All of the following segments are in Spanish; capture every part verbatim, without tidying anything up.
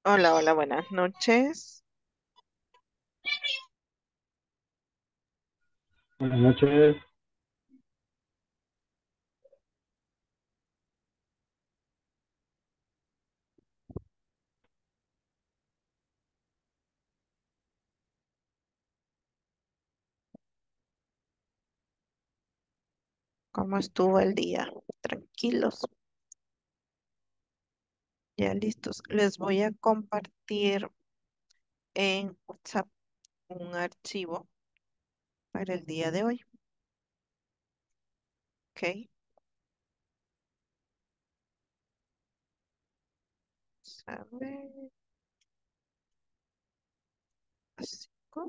Hola, hola, buenas noches. Buenas noches. ¿Cómo estuvo el día? Tranquilos, ya listos. Les voy a compartir en WhatsApp un archivo para el día de hoy. ¿Ok? A ver, cinco,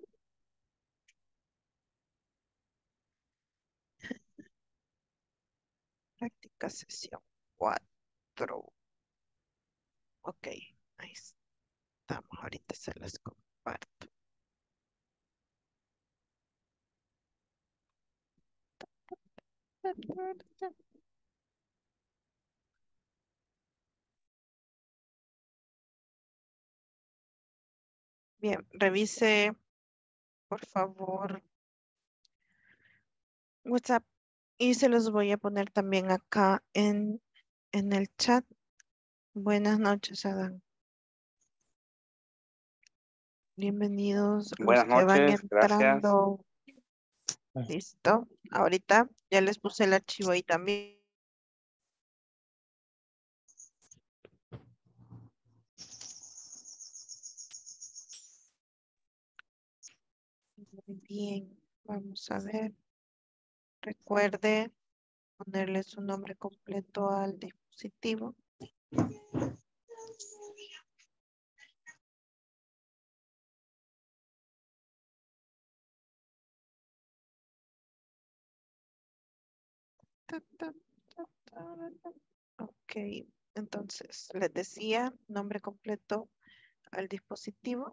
práctica sesión cuatro. Ok, ahí estamos. Ahorita se las comparto. Bien, revise por favor WhatsApp y se los voy a poner también acá en, en el chat. Buenas noches, Adán. Bienvenidos los Buenas que van noches, gracias. entrando. Listo. Ahorita ya les puse el archivo ahí también. Muy bien. Vamos a ver. Recuerde ponerle su nombre completo al dispositivo. Ta, ta, ta, ta, ta. Ok. Entonces, les decía nombre completo al dispositivo.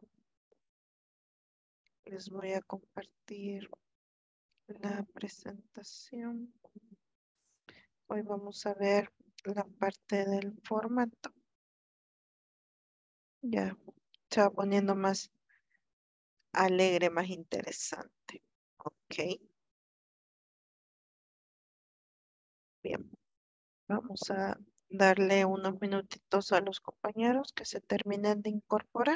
Les voy a compartir la presentación. Hoy vamos a ver la parte del formato. Ya se va poniendo más alegre, más interesante. Ok, bien. Vamos a darle unos minutitos a los compañeros que se terminen de incorporar.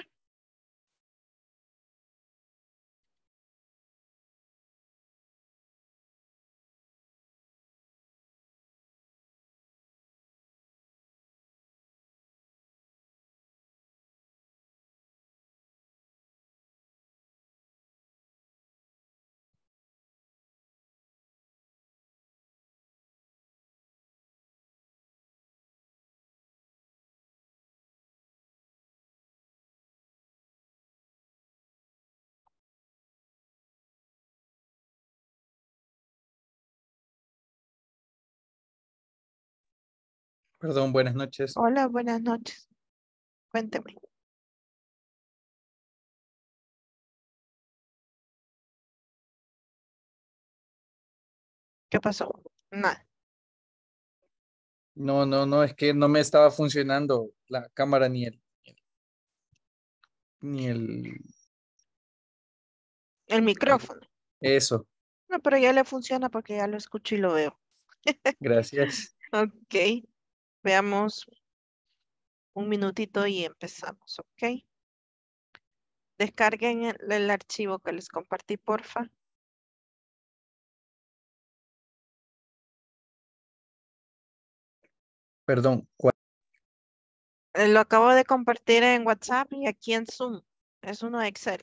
Perdón, buenas noches. Hola, buenas noches. Cuénteme, ¿qué pasó? Nada. No, no, no, es que no me estaba funcionando la cámara ni el, ni el, El el- micrófono. eso. No, pero ya le funciona porque ya lo escucho y lo veo. Gracias. Ok, veamos un minutito y empezamos, ¿ok? Descarguen el, el archivo que les compartí, porfa. Perdón. ¿cuál- Eh, Lo acabo de compartir en WhatsApp y aquí en Zoom. Es uno de Excel.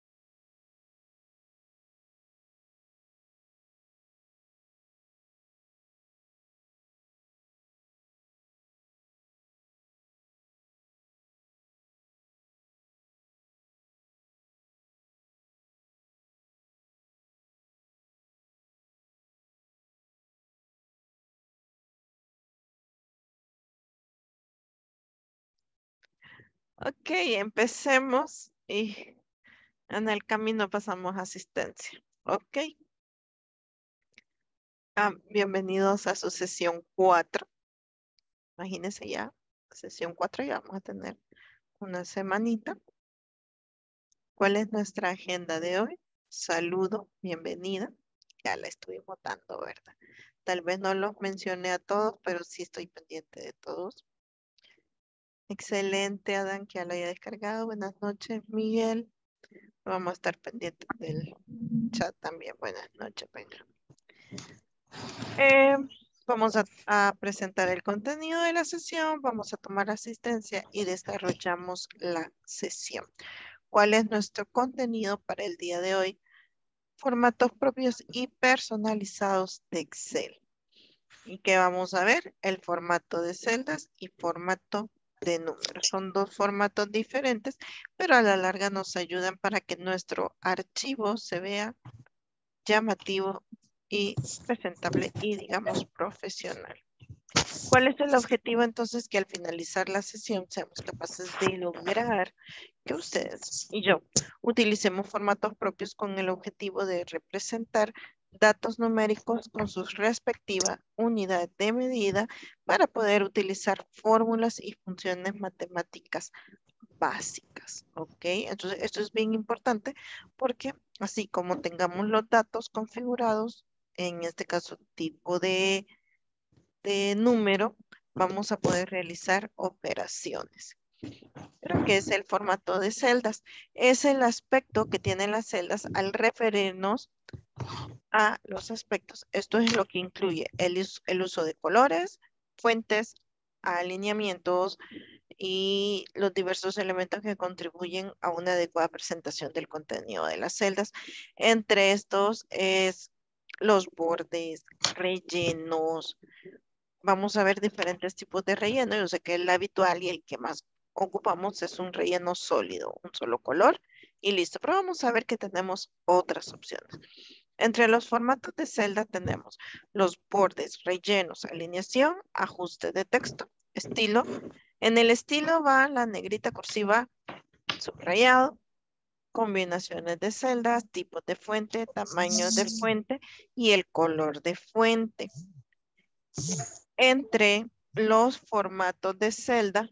Ok, empecemos y en el camino pasamos asistencia. Ok, ah, bienvenidos a su sesión cuatro. Imagínense ya, sesión cuatro ya vamos a tener una semanita. ¿Cuál es nuestra agenda de hoy? Saludo, bienvenida. Ya la estoy votando, ¿verdad? Tal vez no los mencioné a todos, pero sí estoy pendiente de todos. Excelente, Adán, que ya lo haya descargado. Buenas noches, Miguel. Vamos a estar pendientes del chat también. Buenas noches, venga. Eh, vamos a, a presentar el contenido de la sesión, vamos a tomar asistencia y desarrollamos la sesión. ¿Cuál es nuestro contenido para el día de hoy? Formatos propios y personalizados de Excel. ¿Y qué vamos a ver? El formato de celdas y formato de números. Son dos formatos diferentes, pero a la larga nos ayudan para que nuestro archivo se vea llamativo y presentable y, digamos, profesional. ¿Cuál es el objetivo entonces? Que al finalizar la sesión seamos capaces de lograr que ustedes y yo utilicemos formatos propios con el objetivo de representar datos numéricos con sus respectivas unidades de medida para poder utilizar fórmulas y funciones matemáticas básicas, ¿ok? Entonces, esto es bien importante porque así como tengamos los datos configurados, en este caso tipo de, de número, vamos a poder realizar operaciones. ¿Pero qué es el formato de celdas? Es el aspecto que tienen las celdas al referirnos a los aspectos. Esto es lo que incluye el, us- el uso de colores, fuentes, alineamientos, y los diversos elementos que contribuyen a una adecuada presentación del contenido de las celdas. Entre estos es los bordes, rellenos. Vamos a ver diferentes tipos de relleno. Yo sé que el habitual y el que más ocupamos es un relleno sólido, un solo color y listo. Pero vamos a ver que tenemos otras opciones. Entre los formatos de celda tenemos los bordes, rellenos, alineación, ajuste de texto, estilo. En el estilo va la negrita cursiva, subrayado, combinaciones de celdas, tipos de fuente, tamaños de fuente y el color de fuente. Entre los formatos de celda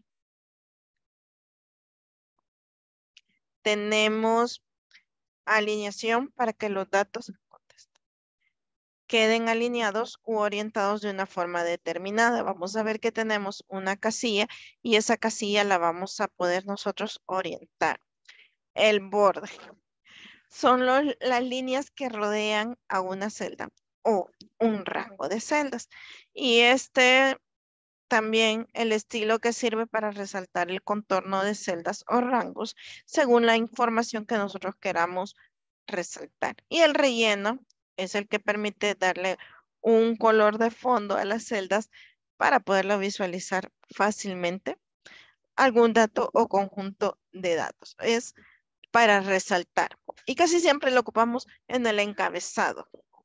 tenemos alineación para que los datos queden alineados u orientados de una forma determinada. Vamos a ver que tenemos una casilla y esa casilla la vamos a poder nosotros orientar. El borde son los- las líneas que rodean a una celda o un rango de celdas. Y este también el estilo que sirve para resaltar el contorno de celdas o rangos según la información que nosotros queramos resaltar. Y el relleno es el que permite darle un color de fondo a las celdas para poderlo visualizar fácilmente algún dato o conjunto de datos. Es para resaltar. Y casi siempre lo ocupamos en el encabezado.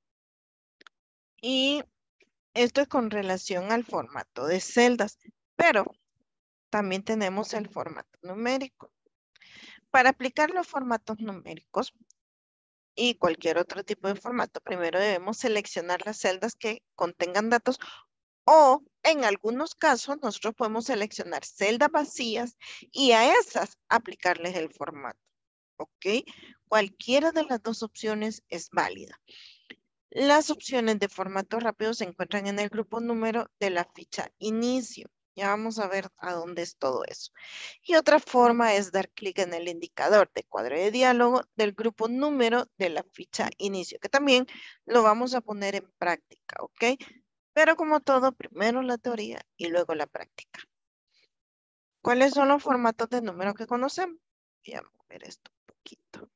Y esto es con relación al formato de celdas, pero también tenemos el formato numérico. Para aplicar los formatos numéricos y cualquier otro tipo de formato, primero debemos seleccionar las celdas que contengan datos o en algunos casos nosotros podemos seleccionar celdas vacías y a esas aplicarles el formato. ¿Ok? Cualquiera de las dos opciones es válida. Las opciones de formato rápido se encuentran en el grupo número de la ficha inicio. Ya vamos a ver a dónde es todo eso. Y otra forma es dar clic en el indicador de cuadro de diálogo del grupo número de la ficha inicio, que también lo vamos a poner en práctica, ¿ok? Pero como todo, primero la teoría y luego la práctica. ¿Cuáles son los formatos de número que conocemos? Voy a mover esto un poquito.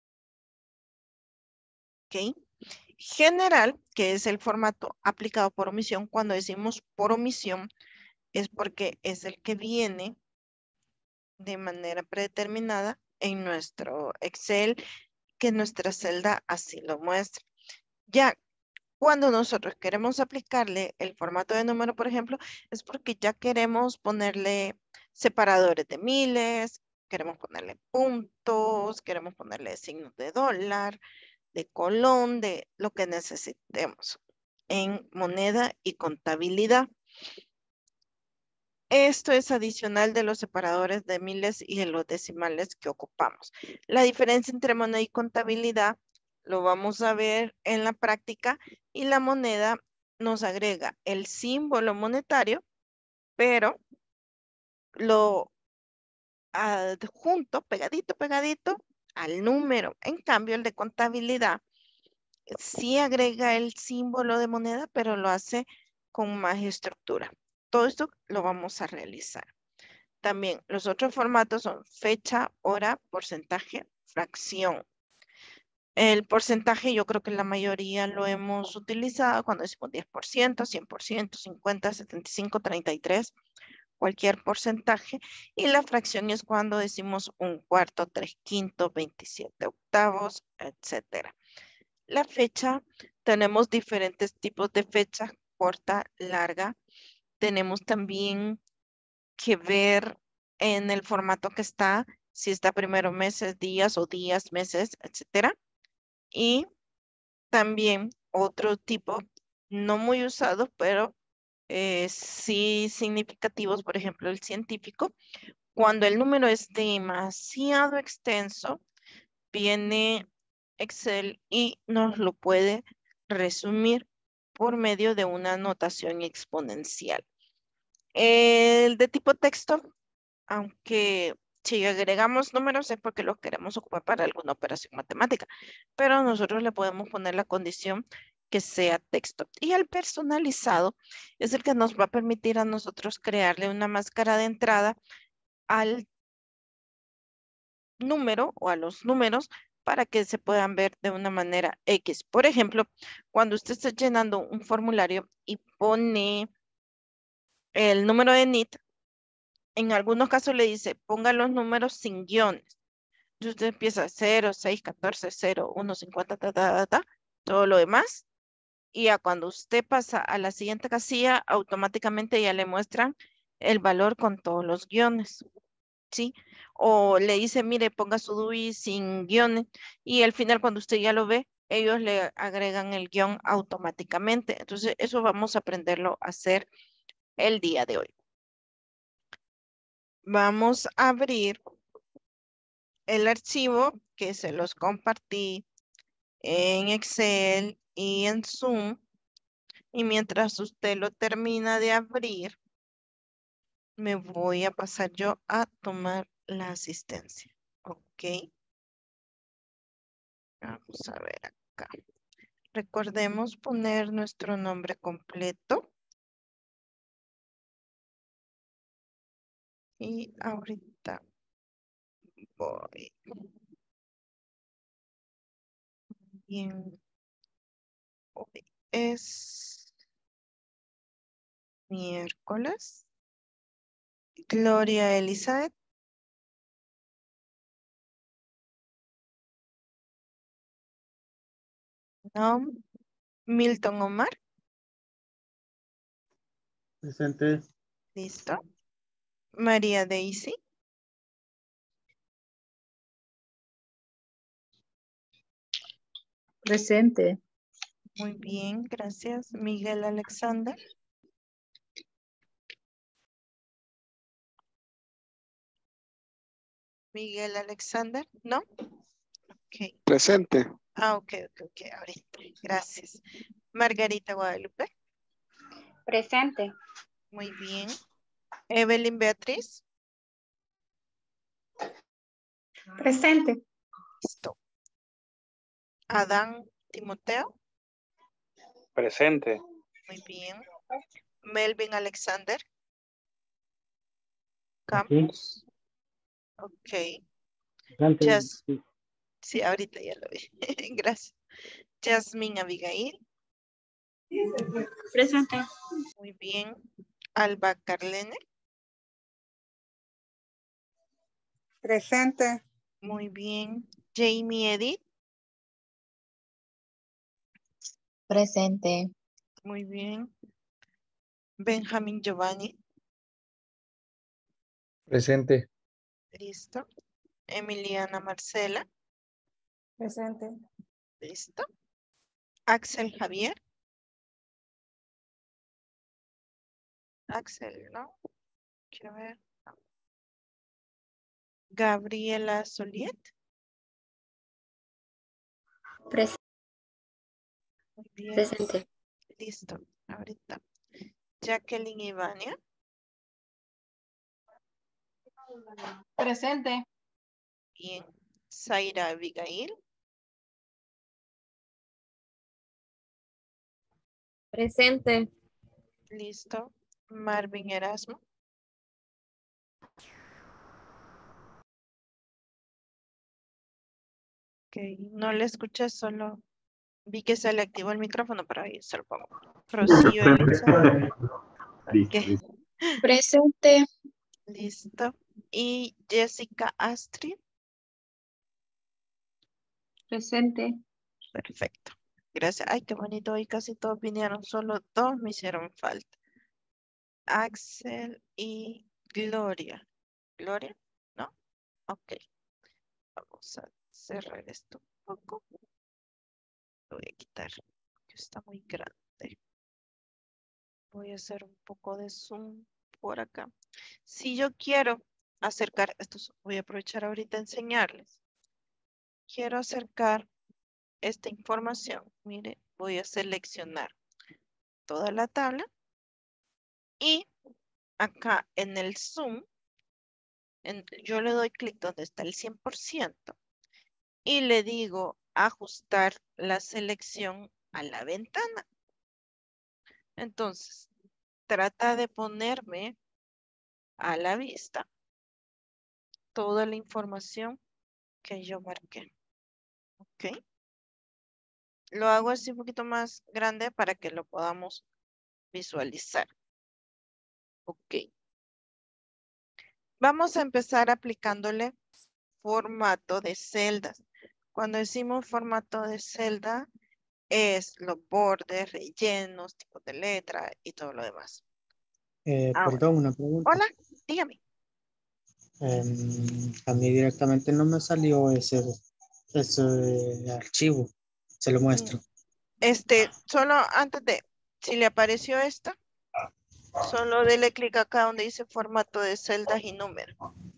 ¿Ok? General, que es el formato aplicado por omisión. Cuando decimos por omisión, es porque es el que viene de manera predeterminada en nuestro Excel, que nuestra celda así lo muestra. Ya cuando nosotros queremos aplicarle el formato de número, por ejemplo, es porque ya queremos ponerle separadores de miles, queremos ponerle puntos, queremos ponerle signos de dólar, de colón, de lo que necesitemos en moneda y contabilidad. Esto es adicional de los separadores de miles y de los decimales que ocupamos. La diferencia entre moneda y contabilidad lo vamos a ver en la práctica y la moneda nos agrega el símbolo monetario, pero lo adjunto, pegadito, pegadito al número. En cambio, el de contabilidad sí agrega el símbolo de moneda, pero lo hace con más estructura. Todo esto lo vamos a realizar. También los otros formatos son fecha, hora, porcentaje, fracción. El porcentaje yo creo que la mayoría lo hemos utilizado cuando decimos diez por ciento, cien por ciento, cincuenta, setenta y cinco, treinta y tres, cualquier porcentaje. Y la fracción es cuando decimos un cuarto, tres quintos, veintisiete octavos, etcétera. La fecha, tenemos diferentes tipos de fecha, corta, larga. Tenemos también que ver en el formato que está, si está primero meses, días o días, meses, etcétera. Y también otro tipo, no muy usado, pero eh, sí significativos, por ejemplo, el científico. Cuando el número es demasiado extenso, viene Excel y nos lo puede resumir por medio de una notación exponencial. El de tipo texto, aunque si agregamos números es porque los queremos ocupar para alguna operación matemática, pero nosotros le podemos poner la condición que sea texto. Y el personalizado es el que nos va a permitir a nosotros crearle una máscara de entrada al número o a los números para que se puedan ver de una manera X. Por ejemplo, cuando usted está llenando un formulario y pone el número de N I T, en algunos casos le dice, ponga los números sin guiones. Entonces usted empieza cero, seis, catorce, cero, uno, cincuenta, ta, ta, ta, ta, todo lo demás. Y a cuando usted pasa a la siguiente casilla, automáticamente ya le muestran el valor con todos los guiones. ¿Sí? O le dice, mire, ponga su D U I sin guiones y al final cuando usted ya lo ve, ellos le agregan el guión automáticamente. Entonces, eso vamos a aprenderlo a hacer el día de hoy. Vamos a abrir el archivo que se los compartí en Excel y en Zoom. Y mientras usted lo termina de abrir, me voy a pasar yo a tomar la asistencia. Ok. Vamos a ver acá. Recordemos poner nuestro nombre completo. Y ahorita voy. Bien. Hoy es miércoles. Gloria Elizabeth. No. Milton Omar. Presente. Listo. María Daisy. Presente. Muy bien, gracias. Miguel Alexander. Miguel Alexander, ¿no? Ok. Presente. Ah, ok, ok, ok, ahorita. Gracias. Margarita Guadalupe. Presente. Muy bien. Evelyn Beatriz. Presente. Listo. Adán Timoteo. Presente. Muy bien. Melvin Alexander. Aquí. Campos. Ok. Presente. Jas- Sí. sí, ahorita ya lo vi. Gracias. Jasmine Abigail. Presente. Muy bien. Alba Carlene. Presente. Muy bien. Jamie Edith. Presente. Muy bien. Benjamin Giovanni. Presente. Listo. Emiliana Marcela. Presente. Listo. Axel Javier. Axel, ¿no? Quiero ver. Gabriela Soliet. Pres- Muy bien. presente. Listo. Ahorita. Jacqueline Ivania. Presente. Bien. Zaira Abigail. Presente. Listo. Marvin Erasmo. Ok. No le escuché, solo vi que se le activó el micrófono, pero ahí se lo pongo. Rocío Elizabeth. Ok. Presente. Listo. Y Jessica Astrid. Presente. Perfecto. Gracias. Ay, qué bonito. Hoy casi todos vinieron. Solo dos me hicieron falta. Axel y Gloria. ¿Gloria? ¿No? Ok. Vamos a cerrar esto un poco. Lo voy a quitar. Que está muy grande. Voy a hacer un poco de zoom por acá. Si yo quiero acercar, esto voy a aprovechar ahorita a enseñarles. Quiero acercar esta información. Mire, voy a seleccionar toda la tabla y acá en el zoom, en, yo le doy clic donde está el cien por ciento y le digo ajustar la selección a la ventana. Entonces, trata de ponerme a la vista toda la información que yo marqué. ¿Ok? Lo hago así un poquito más grande para que lo podamos visualizar. Ok. Vamos a empezar aplicándole formato de celdas. Cuando decimos formato de celda, es los bordes, rellenos, tipos de letra y todo lo demás. Eh, Ahora, perdón, una pregunta. hola, dígame. Em, a mí directamente no me salió ese, ese archivo. Se lo Mm, muestro. Este, solo antes de, si le apareció esta, solo dele clic acá donde dice formato de celdas y número.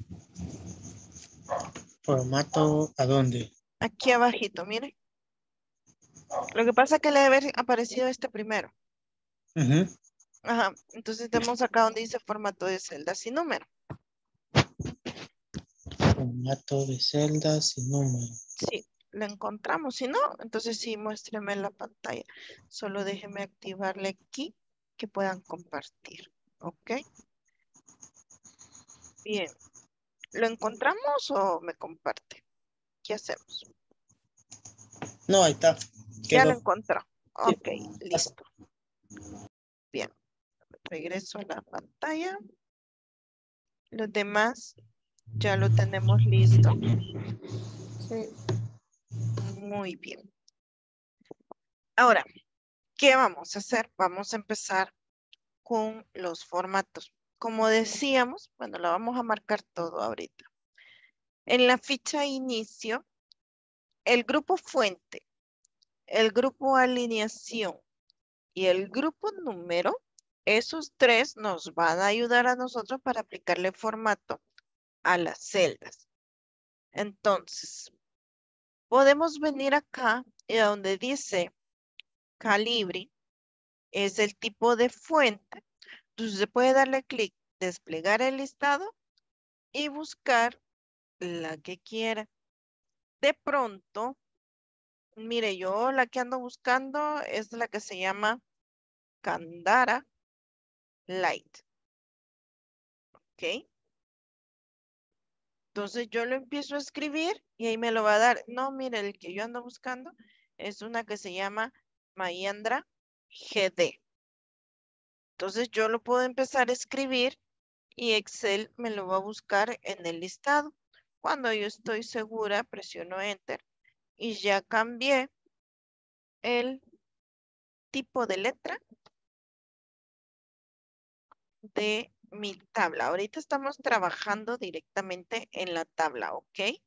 ¿Formato a dónde? Aquí abajito, mire. Lo que pasa es que le debe haber aparecido este primero. Ujú. Ajá, entonces tenemos acá donde dice formato de celdas y número. Formato de celdas y número. Sí, lo encontramos. Si no, entonces sí, muéstreme la pantalla. Solo déjeme activarle aquí que puedan compartir. ¿Ok? Bien. ¿Lo encontramos o me comparte? ¿Qué hacemos? No, ahí está. Ya lo Quedó. encontró. Sí. Ok, listo. Bien. Regreso a la pantalla. Los demás ya lo tenemos listo. Sí. Muy bien. Ahora, ¿qué vamos a hacer? Vamos a empezar con los formatos. Como decíamos, bueno, lo vamos a marcar todo ahorita. En la ficha inicio, el grupo fuente, el grupo alineación y el grupo número, esos tres nos van a ayudar a nosotros para aplicarle formato a las celdas. Entonces, podemos venir acá y a donde dice calibre, es el tipo de fuente. Entonces, se puede darle clic, desplegar el listado y buscar la que quiera. De pronto, mire, yo la que ando buscando es la que se llama Candara Light. ¿Ok? Entonces yo lo empiezo a escribir y ahí me lo va a dar. No, mire, el que yo ando buscando es una que se llama Mayandra G D. Entonces yo lo puedo empezar a escribir y Excel me lo va a buscar en el listado. Cuando yo estoy segura, presiono Enter y ya cambié el tipo de letra de mi tabla. Ahorita estamos trabajando directamente en la tabla, ¿ok?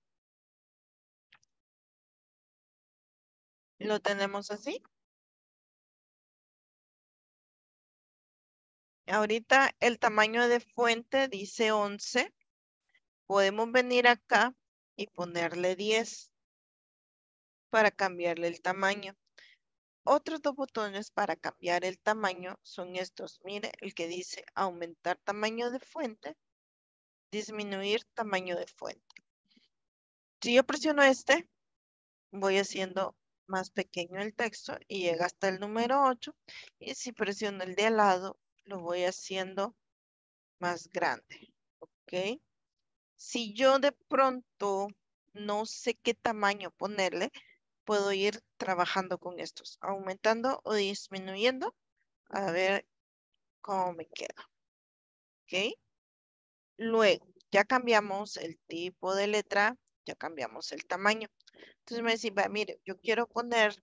Lo tenemos así. Ahorita el tamaño de fuente dice once. Podemos venir acá y ponerle diez para cambiarle el tamaño. Otros dos botones para cambiar el tamaño son estos. Mire, el que dice aumentar tamaño de fuente, disminuir tamaño de fuente. Si yo presiono este, voy haciendo más pequeño el texto y llega hasta el número ocho. Y si presiono el de al lado, lo voy haciendo más grande. ¿Ok? Si yo de pronto no sé qué tamaño ponerle, puedo ir trabajando con estos, aumentando o disminuyendo, a ver cómo me queda. ¿Ok? Luego, ya cambiamos el tipo de letra, ya cambiamos el tamaño. Entonces me dice, va, mire, yo quiero poner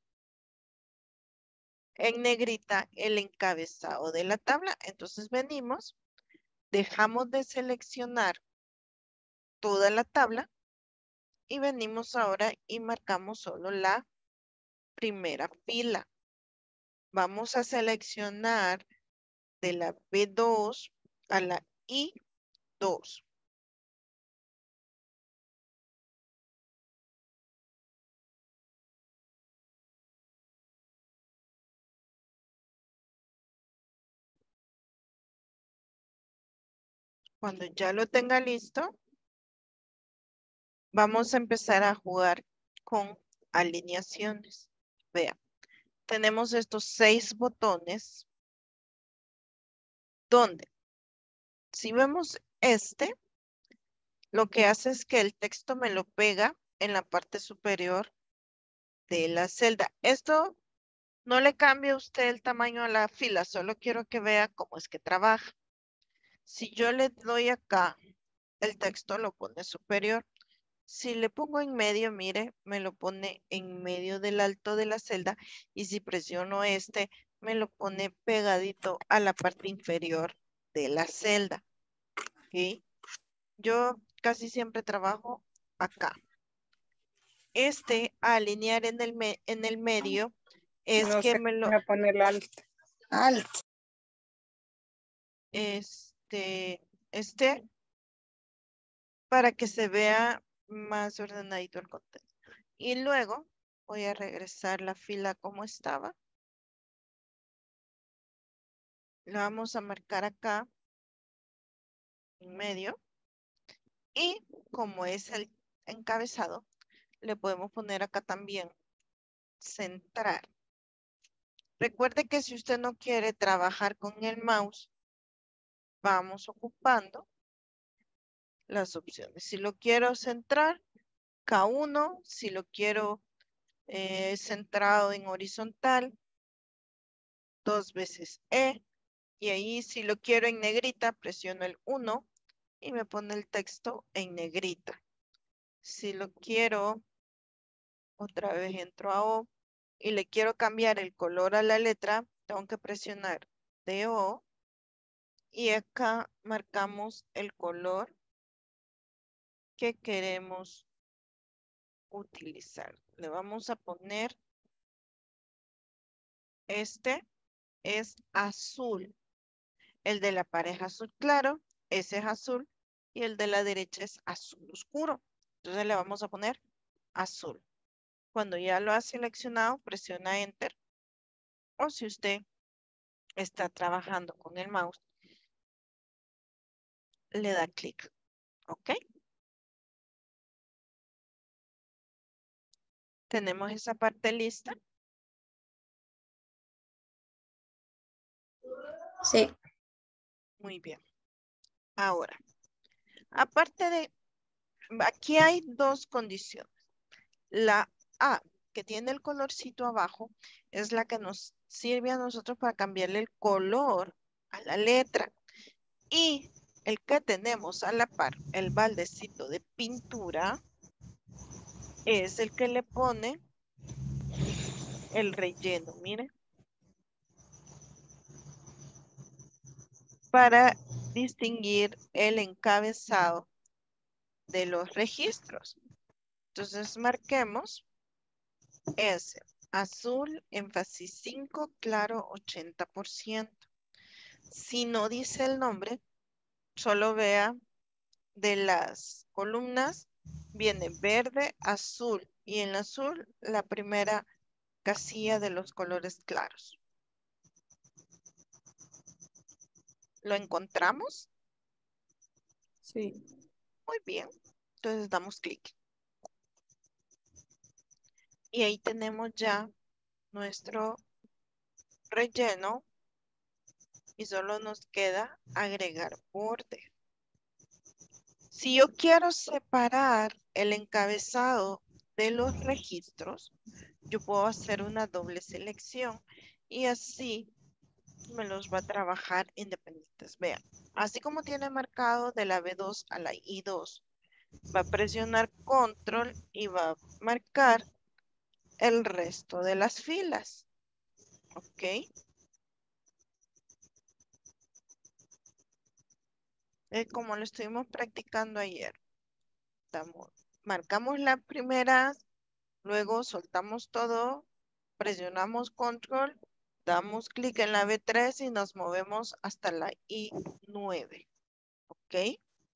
en negrita el encabezado de la tabla. Entonces venimos, dejamos de seleccionar toda la tabla y venimos ahora y marcamos solo la primera fila. Vamos a seleccionar de la B dos a la I dos. Cuando ya lo tenga listo, vamos a empezar a jugar con alineaciones. Vean, tenemos estos seis botones donde, si vemos este, lo que hace es que el texto me lo pega en la parte superior de la celda. Esto no le cambia a usted el tamaño a la fila, solo quiero que vea cómo es que trabaja. Si yo le doy acá, el texto lo pone superior. Si le pongo en medio, mire, me lo pone en medio del alto de la celda. Y si presiono este, me lo pone pegadito a la parte inferior de la celda. ¿Ok? Yo casi siempre trabajo acá. Este, a alinear en el, me- en el medio, es No que sé me lo... cómo ponerlo alto. Alto. Este, este, para que se vea más ordenadito el contenido. Y luego voy a regresar la fila como estaba. La vamos a marcar acá en medio. Y como es el encabezado, le podemos poner acá también centrar. Recuerde que si usted no quiere trabajar con el mouse, vamos ocupando las opciones. Si lo quiero centrar, K uno. Si lo quiero eh, centrado en horizontal, dos veces E. Y ahí si lo quiero en negrita, presiono el uno y me pone el texto en negrita. Si lo quiero, otra vez entro a O y le quiero cambiar el color a la letra, tengo que presionar D O y acá marcamos el color que queremos utilizar. Le vamos a poner, este es azul. El de la pareja azul claro, ese es azul y el de la derecha es azul oscuro. Entonces le vamos a poner azul. Cuando ya lo ha seleccionado, presiona Enter. O si usted está trabajando con el mouse, le da clic. ¿Ok? Tenemos esa parte lista. Sí. Muy bien. Ahora, aparte de, aquí hay dos condiciones. La A, que tiene el colorcito abajo, es la que nos sirve a nosotros para cambiarle el color a la letra. Y el que tenemos a la par, el baldecito de pintura, es el que le pone el relleno, mire. Para distinguir el encabezado de los registros. Entonces marquemos ese azul, énfasis cinco, claro ochenta por ciento. Si no dice el nombre, solo vea de las columnas, viene verde, azul y en azul la primera casilla de los colores claros. ¿Lo encontramos? Sí. Muy bien. Entonces damos clic. Y ahí tenemos ya nuestro relleno y solo nos queda agregar borde. Si yo quiero separar el encabezado de los registros, yo puedo hacer una doble selección y así me los va a trabajar independientes. Vean, así como tiene marcado de la B dos a la I dos, va a presionar control y va a marcar el resto de las filas. ¿Ok? Es como lo estuvimos practicando ayer. Damos, marcamos la primera, luego soltamos todo, presionamos control, damos clic en la B tres y nos movemos hasta la I nueve. ¿Ok?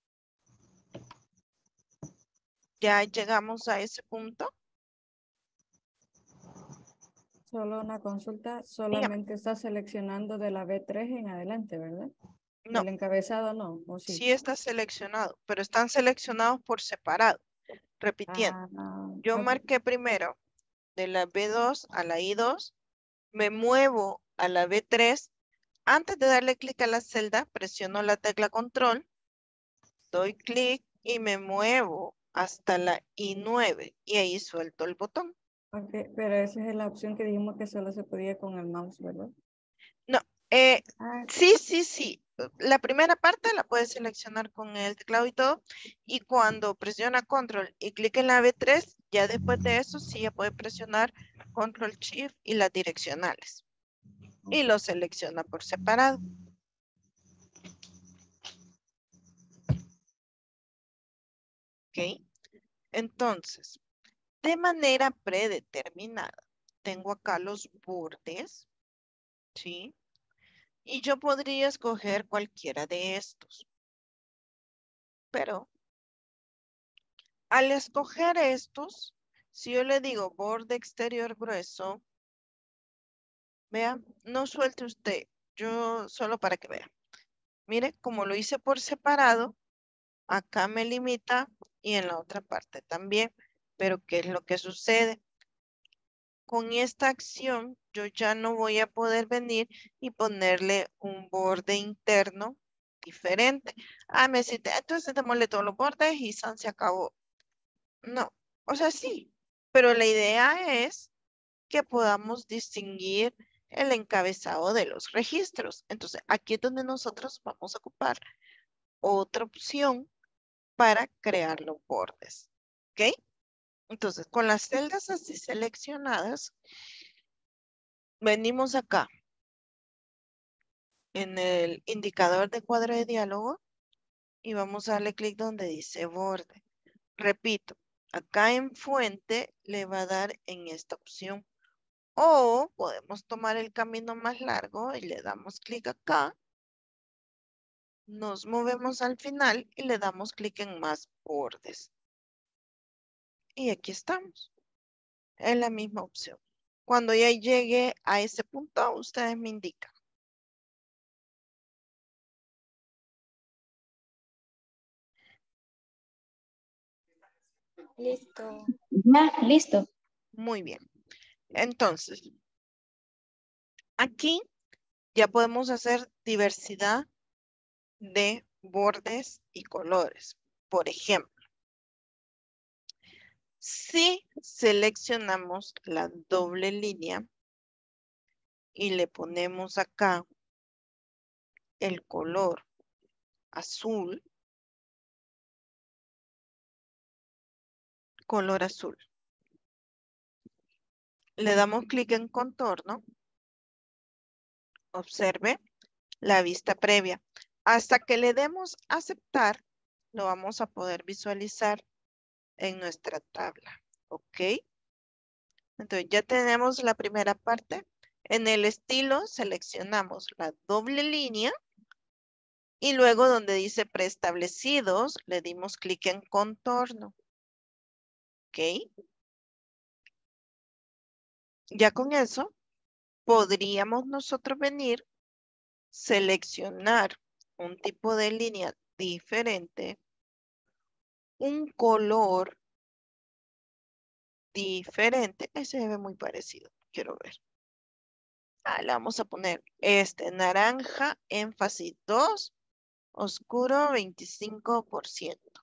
Ya llegamos a ese punto. Solo una consulta, Dígame. solamente está seleccionando de la B tres en adelante, ¿verdad? No, El encabezado no, ¿o sí? sí está seleccionado, pero están seleccionados por separado. Repitiendo, Ah, yo ok. marqué primero de la B dos a la I dos, me muevo a la B tres. Antes de darle clic a la celda, presiono la tecla control, doy clic y me muevo hasta la I nueve y ahí suelto el botón. Ok, pero esa es la opción que dijimos que solo se podía con el mouse, ¿verdad? No, eh, Ah, sí, sí, sí. La primera parte la puedes seleccionar con el teclado y todo. Y cuando presiona control y clic en la B tres, ya después de eso sí ya puede presionar control shift y las direccionales. Y lo selecciona por separado. ¿Ok? Entonces, de manera predeterminada, tengo acá los bordes, ¿sí? Y yo podría escoger cualquiera de estos. Pero al escoger estos, si yo le digo borde exterior grueso, vea, no suelte usted, yo solo para que vea. Mire, como lo hice por separado, acá me limita y en la otra parte también. Pero ¿qué es lo que sucede? Con esta acción, yo ya no voy a poder venir y ponerle un borde interno diferente. Ah, me decís, entonces démosle todos los bordes y san se acabó. No, o sea, sí, pero la idea es que podamos distinguir el encabezado de los registros. Entonces, aquí es donde nosotros vamos a ocupar otra opción para crear los bordes. ¿Ok? Entonces, con las celdas así seleccionadas, venimos acá en el indicador de cuadro de diálogo y vamos a darle clic donde dice borde. Repito, acá en fuente le va a dar en esta opción. O podemos tomar el camino más largo y le damos clic acá. Nos movemos al final y le damos clic en más bordes. Y aquí estamos. Es la misma opción. Cuando ya llegue a ese punto, ustedes me indican. Listo. Ya, listo. Muy bien. Entonces, aquí ya podemos hacer diversidad de bordes y colores. Por ejemplo, si seleccionamos la doble línea y le ponemos acá el color azul, color azul. Le damos clic en contorno. Observe la vista previa. Hasta que le demos aceptar, lo vamos a poder visualizar en nuestra tabla. ¿Ok? Entonces ya tenemos la primera parte. En el estilo seleccionamos la doble línea Y luego donde dice preestablecidos, le dimos clic en contorno. ¿Ok? Ya con eso, podríamos nosotros venir, seleccionar un tipo de línea diferente, un color diferente. Ese se ve muy parecido, quiero ver. Ah, le vamos a poner este naranja, énfasis dos, oscuro veinticinco por ciento.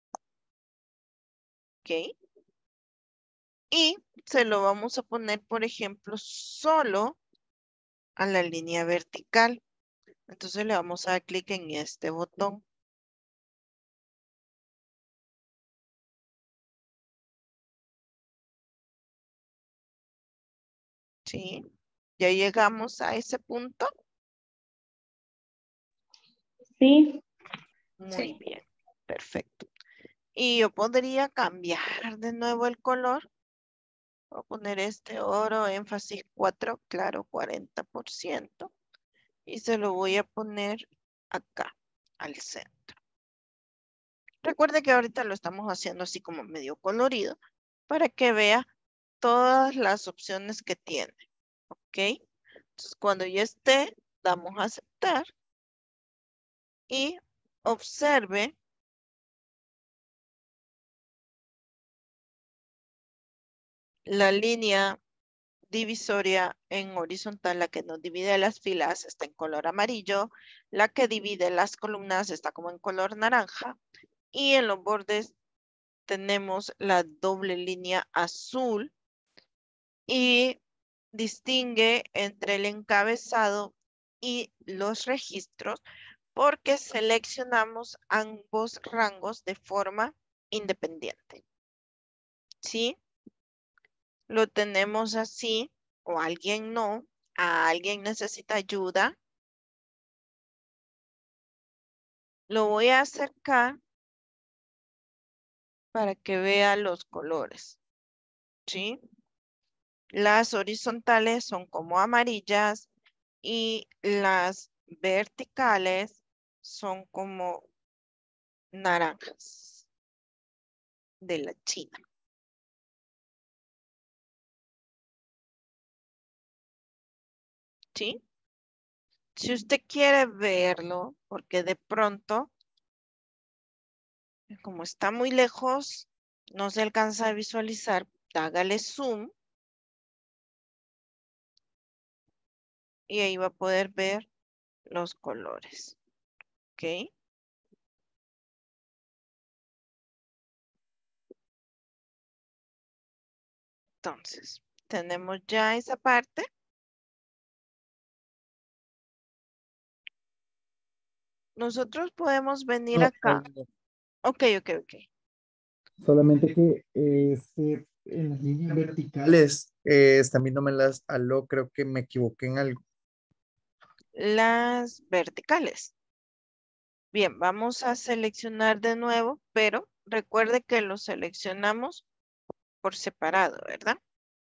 ¿Ok? Y se lo vamos a poner, por ejemplo, solo a la línea vertical. Entonces le vamos a dar clic en este botón. ¿Sí? Ya llegamos a ese punto. Sí. Muy Sí. bien, perfecto. Y yo podría cambiar de nuevo el color. Voy a poner este oro, énfasis cuatro, claro, cuarenta por ciento. Y se lo voy a poner acá, al centro. Recuerde que ahorita lo estamos haciendo así como medio colorido para que vea todas las opciones que tiene. ¿Ok? Entonces, cuando ya esté, damos a aceptar y observe la línea divisoria en horizontal, la que nos divide las filas está en color amarillo, la que divide las columnas está como en color naranja y en los bordes tenemos la doble línea azul y distingue entre el encabezado y los registros porque seleccionamos ambos rangos de forma independiente. ¿Sí? Lo tenemos así o alguien no, a alguien necesita ayuda. Lo voy a acercar para que vea los colores. ¿Sí? Las horizontales son como amarillas y las verticales son como naranjas de la China. ¿Sí? Si usted quiere verlo, porque de pronto, como está muy lejos, no se alcanza a visualizar, hágale zoom y ahí va a poder ver los colores. ¿Ok? Entonces, tenemos ya esa parte. Nosotros podemos venir No, acá. no, Ok, ok, ok. solamente que este, en las líneas verticales eh, también no me las aló, creo que me equivoqué en algo. Las verticales. Bien, vamos a seleccionar de nuevo, pero recuerde que lo seleccionamos por separado, ¿verdad?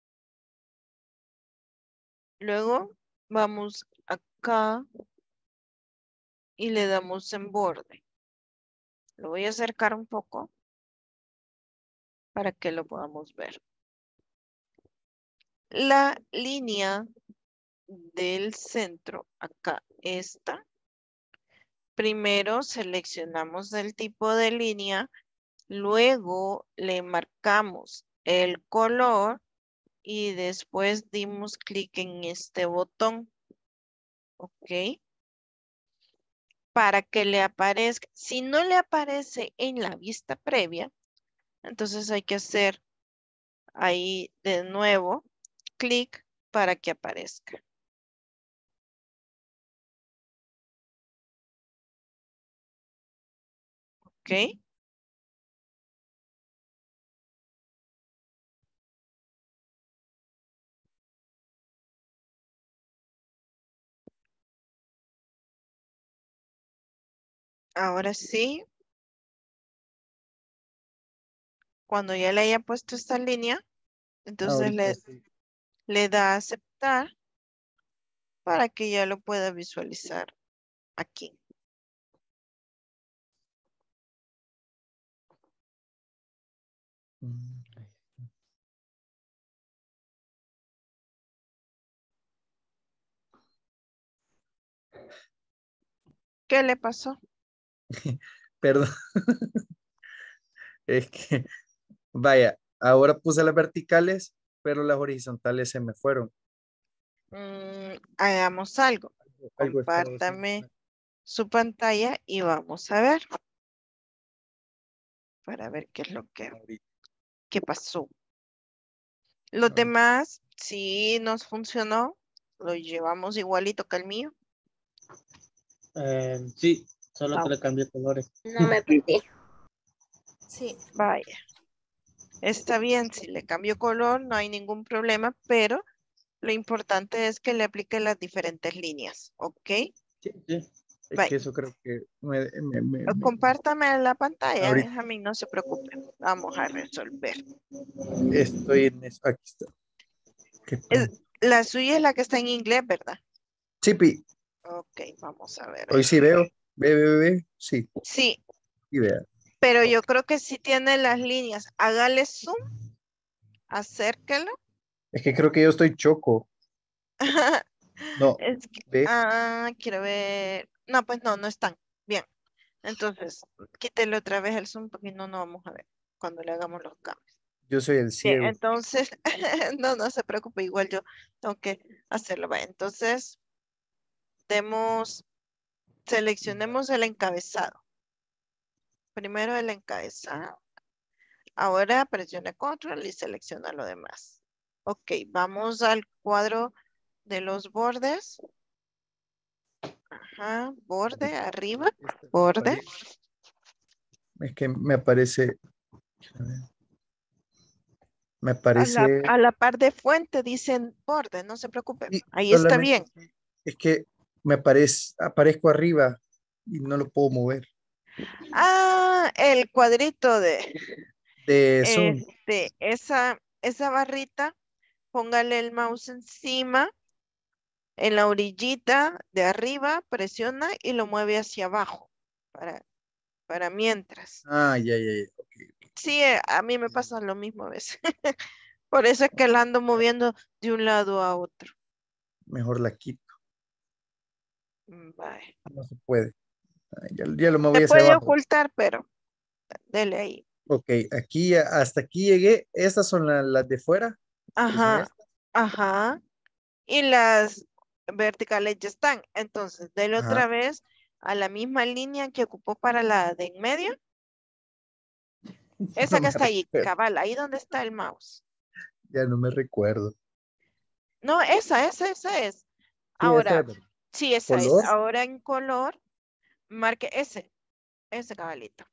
Luego vamos acá y le damos en borde. Lo voy a acercar un poco para que lo podamos ver. La línea del centro, acá está. Primero seleccionamos el tipo de línea, luego le marcamos el color y después dimos clic en este botón. ¿Ok? Para que le aparezca. Si no le aparece en la vista previa, entonces hay que hacer ahí de nuevo clic para que aparezca. ¿Ok? Ahora sí, cuando ya le haya puesto esta línea, entonces Ahorita le, sí. le da a aceptar para que ya lo pueda visualizar aquí. Mm, ¿Qué le pasó? Perdón, es que, vaya, ahora puse las verticales, pero las horizontales se me fueron. Mm, hagamos algo. Algo he estado haciendo Compártame mal. su pantalla y vamos a ver para ver qué es lo que, Ahorita, qué pasó. Los ahorita. demás, sí nos funcionó. Lo llevamos igualito que el mío. Eh, sí, solo que Ah, le cambié colores. No me perdí. sí, vaya. Está bien, si le cambio color, no hay ningún problema, pero lo importante es que le aplique las diferentes líneas, ¿ok? Sí, sí. Es Bye. que eso creo que me, me- me- me- Compártame la pantalla, ahorita Benjamín, no se preocupe. Vamos a resolver. estoy en eso. Aquí está. Qué Es- tonto. la suya es la que está en inglés, ¿verdad? Sí, Pi, Ok, vamos a ver hoy ahí. sí veo. Ve, ve, ve, ve. Sí, Sí, sí vea. pero Ok. yo creo que sí tiene las líneas. Hágale zoom, acérquelo. Es que creo que yo estoy choco. No, Es que, ve, ah, quiero ver. No, pues no, no están. Bien. Entonces, quítele otra vez el zoom porque no, no vamos a ver cuando le hagamos los cambios. yo soy el Bien, ciego. entonces, no, no se preocupe, igual yo tengo que hacerlo. Va. Entonces, demos, seleccionemos el encabezado. Primero el encabezado. Ahora presione control y selecciona lo demás. Ok, vamos al cuadro de los bordes. Ajá, borde, arriba, Esta me borde. parece- Es que me aparece, a ver, me A la, aparece, a la par de fuente dicen borde, no se preocupe. y Ahí está solamente bien. que- es que me aparece, aparezco arriba y no lo puedo mover. Ah, el cuadrito de De Zoom. este, esa, esa barrita, póngale el mouse encima, en la orillita de arriba, presiona y lo mueve hacia abajo para, para mientras. Ah, ya, ya, ya. Ok. Sí, eh, a mí me pasa lo mismo a veces. Por eso es que la ando moviendo de un lado a otro. Mejor la quito. Mm, Vale. No se puede. Ah, ya, ya lo Se moví hacia puede abajo. ocultar, pero dele ahí. Ok, aquí ya- hasta aquí llegué. Estas son la- las de fuera, que son Ajá, estas. ajá. Y las verticales ya están. Entonces, dele Ajá. otra vez a la misma línea que ocupó para la de en medio. No Esa que me está ahí, recuerdo. cabal, ahí donde está el mouse. Ya no me recuerdo. No, esa, esa, esa es. Sí, esta Ahora, es de sí, esa es. color, Ahora en color, marque ese, ese cabalito.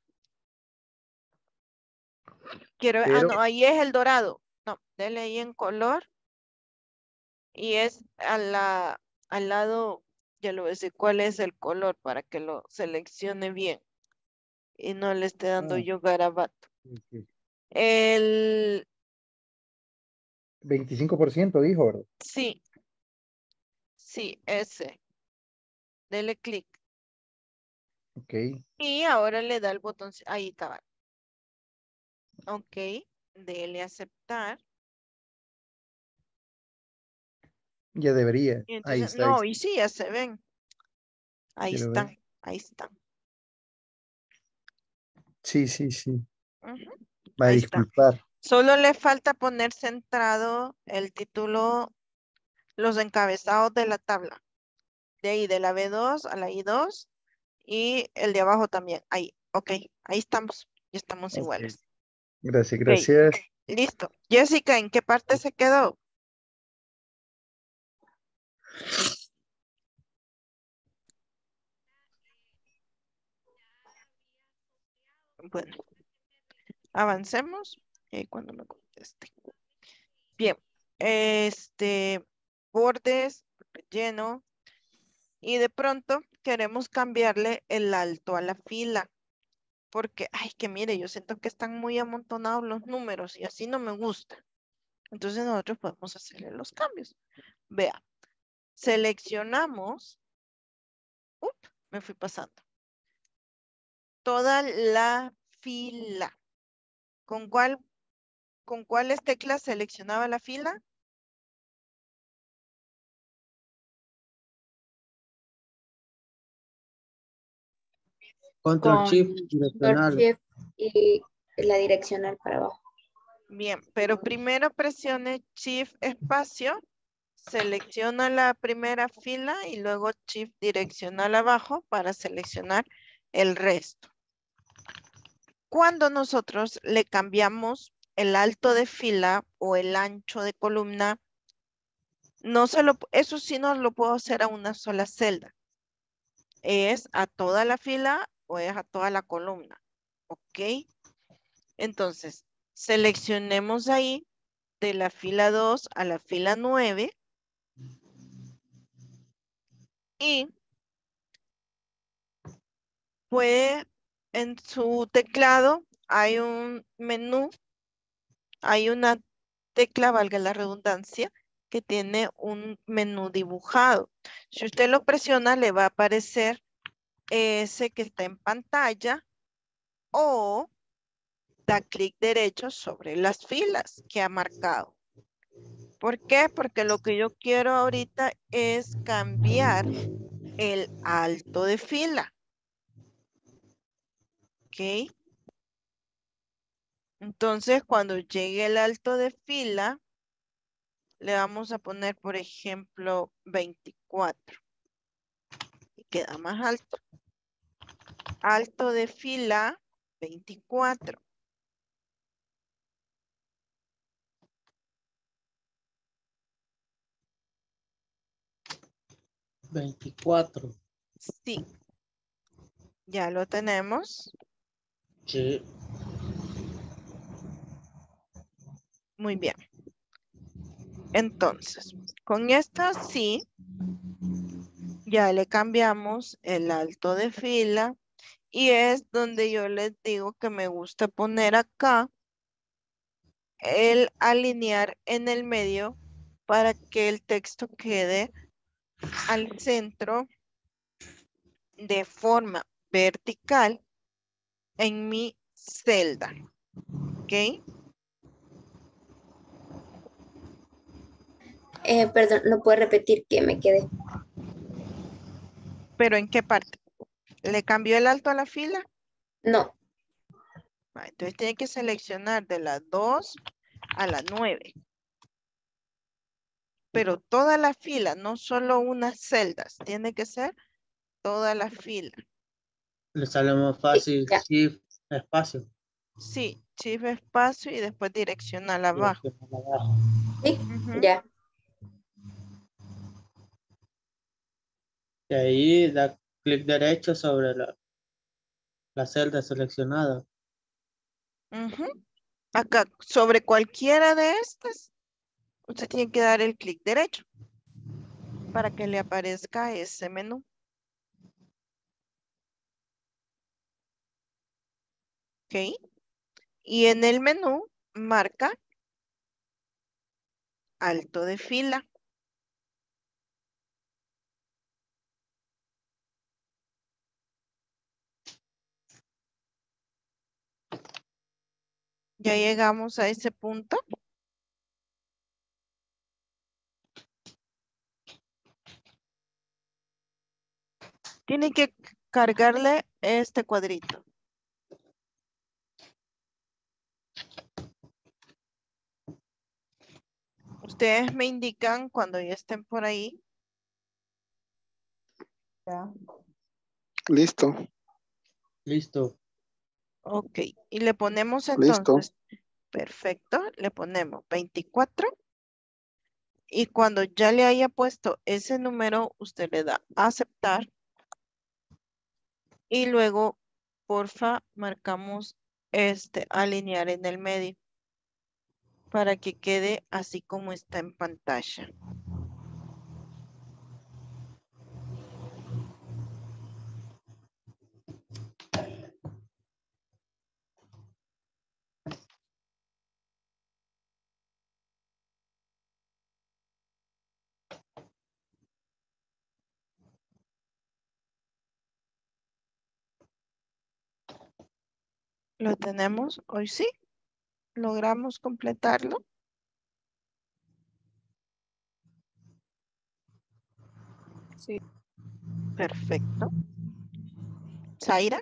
Quiero, ah, pero no, ahí es el dorado. No, dele ahí en color y es a la, al lado, ya le voy a decir cuál es el color para que lo seleccione bien y no le esté dando ah, yo garabato. sí, sí. El, veinticinco por ciento dijo, ¿verdad? sí, sí, ese. Dele clic. Ok, Y ahora le da el botón, ahí cabal. Ok, dele aceptar. ya debería. Y Ahí entonces, está, ahí no, está. y sí, ya se ven. Ahí Quiero ver. están, ahí están. Sí, sí, sí. Ujú, Va a ahí está. disculpar. Solo le falta poner centrado el título, los encabezados de la tabla. De ahí, de la B dos a la I dos y el de abajo también. Ahí, ok, ahí estamos. Ya estamos Ok, iguales. gracias, Ok, gracias. listo. Jessica, ¿en qué parte se quedó? Bueno, avancemos. Y cuando me conteste. Bien, este, bordes, lleno. Y de pronto queremos cambiarle el alto a la fila. Porque, ay, que mire, yo siento que están muy amontonados los números y así no me gusta. Entonces nosotros podemos hacerle los cambios. Vea, seleccionamos, up, me fui pasando, toda la fila. ¿Con cuál ¿Con cuáles teclas seleccionaba la fila? Control Con Shift Control direccional. Shift y la direccional para abajo. Bien, pero primero presione Shift espacio, selecciona la primera fila y luego Shift direccional abajo para seleccionar el resto. Cuando nosotros le cambiamos el alto de fila o el ancho de columna, no se lo, eso sí no lo puedo hacer a una sola celda. ¿Es a toda la fila o es a toda la columna? ¿Ok? Entonces, seleccionemos ahí de la fila dos a la fila nueve y puede, en su teclado hay un menú, hay una tecla, valga la redundancia, que tiene un menú dibujado. Si usted lo presiona, le va a aparecer ese que está en pantalla o da clic derecho sobre las filas que ha marcado. ¿Por qué? Porque lo que yo quiero ahorita es cambiar el alto de fila. ¿Ok? Entonces, cuando llegue el alto de fila, le vamos a poner, por ejemplo, veinticuatro. Y queda más alto. Alto de fila, veinticuatro. veinticuatro. Sí. Ya lo tenemos. Sí. Muy bien. Entonces, con esta sí, ya le cambiamos el alto de fila y es donde yo les digo que me gusta poner acá el alinear en el medio para que el texto quede al centro de forma vertical en mi celda. ¿Ok? Eh, perdón, ¿no puede repetir que me quedé? ¿Pero en qué parte? ¿Le cambió el alto a la fila? No, Va, entonces tiene que seleccionar de las dos a la nueve. Pero toda la fila, no solo unas celdas, tiene que ser toda la fila. Le sale más sí, fácil ya, Shift espacio Sí, shift espacio y después direccional abajo. direccional abajo. sí, Ujú. ya. Y ahí da clic derecho sobre la, la celda seleccionada. Ujú. Acá, sobre cualquiera de estas, usted tiene que dar el clic derecho para que le aparezca ese menú. ¿Ok? Y en el menú marca alto de fila. Ya llegamos a ese punto. Tiene que cargarle este cuadrito. Ustedes me indican cuando ya estén por ahí. Ya. Listo, Listo. Ok, y le ponemos listo. entonces, perfecto, le ponemos veinticuatro y cuando ya le haya puesto ese número, usted le da aceptar y luego, porfa, marcamos este alinear en el medio para que quede así como está en pantalla. ¿Lo tenemos? Hoy sí. ¿Logramos completarlo? Sí. Perfecto. Zaira.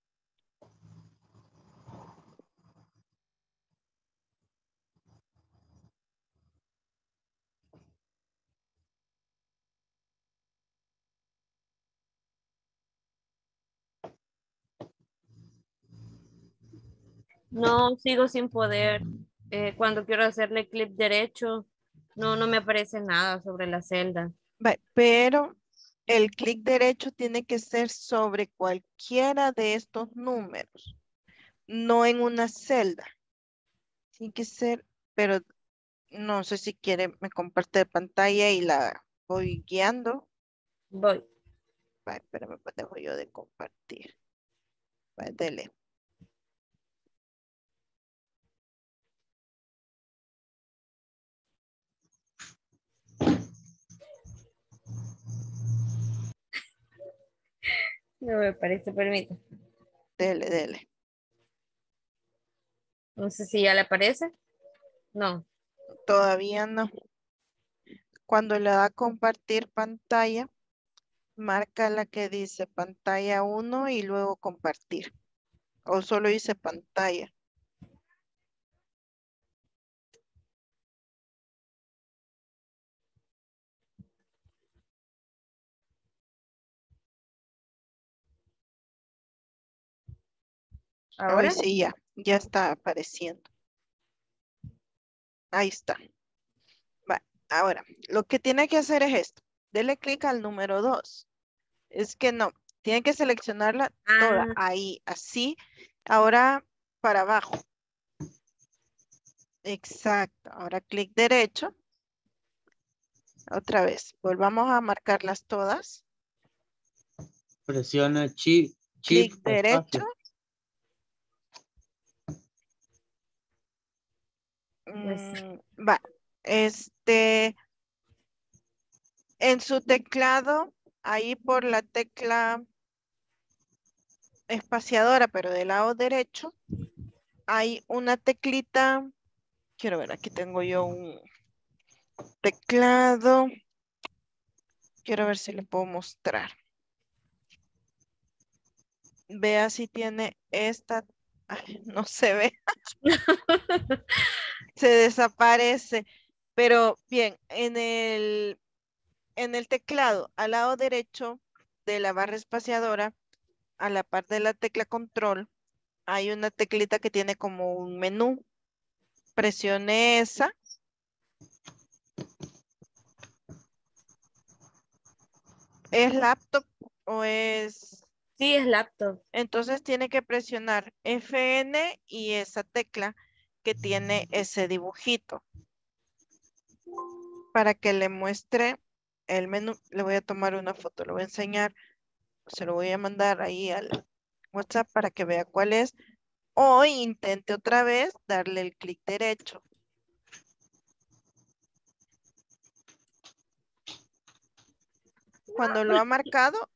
No, sigo sin poder. Eh, cuando quiero hacerle clic derecho, no, no me aparece nada sobre la celda. Va, pero el clic derecho tiene que ser sobre cualquiera de estos números, no en una celda. Tiene que ser, pero no sé si quiere, me comparte pantalla y la voy guiando. Voy. Va, espérame, pues dejo yo de compartir. Va, dele. No me parece, permita. Dele, dele. No sé si ya le aparece. No. Todavía no. Cuando le da a compartir pantalla, marca la que dice pantalla uno y luego compartir. O solo dice pantalla. Hoy ¿Ahora? sí, ya, ya está apareciendo. Ahí está. Va, ahora, lo que tiene que hacer es esto. Dele clic al número dos. Es que no, tiene que seleccionarla toda, Ah, ahí, así. Ahora para abajo. Exacto. Ahora clic derecho. Otra vez. Volvamos a marcarlas todas. Presiona Shift, Clic Shift derecho. espacio. pues, Mm, va. Este, en su teclado, ahí por la tecla espaciadora, pero del lado derecho, hay una teclita. Quiero ver, aquí tengo yo un teclado. Quiero ver si le puedo mostrar. Vea si tiene esta. Ay, no se ve, se desaparece. Pero bien, en el, en el teclado, al lado derecho de la barra espaciadora, a la par de la tecla control, hay una teclita que tiene como un menú. Presione esa. ¿Es laptop o es? sí, es laptop. Entonces tiene que presionar F N y esa tecla que tiene ese dibujito para que le muestre el menú. Le voy a tomar una foto, lo voy a enseñar, se lo voy a mandar ahí al WhatsApp para que vea cuál es. O intente otra vez darle el clic derecho. Cuando lo ha marcado,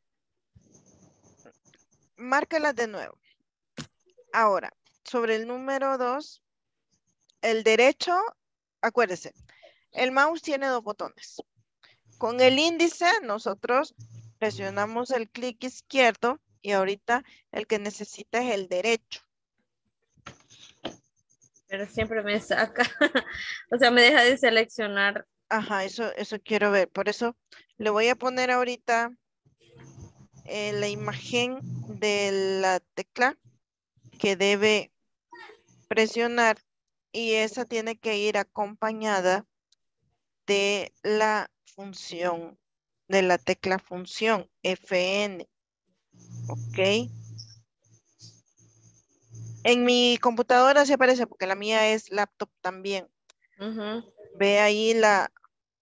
márcalas de nuevo. Ahora, sobre el número dos, el derecho, acuérdese, el mouse tiene dos botones. Con el índice nosotros presionamos el clic izquierdo y ahorita el que necesita es el derecho. Pero siempre me saca. O sea, me deja de seleccionar. Ajá, eso, eso quiero ver. Por eso le voy a poner ahorita eh, la imagen de la tecla que debe presionar y esa tiene que ir acompañada de la función, de la tecla función F N. ¿Ok? En mi computadora sí aparece porque la mía es laptop también. Ujú. Ve ahí la,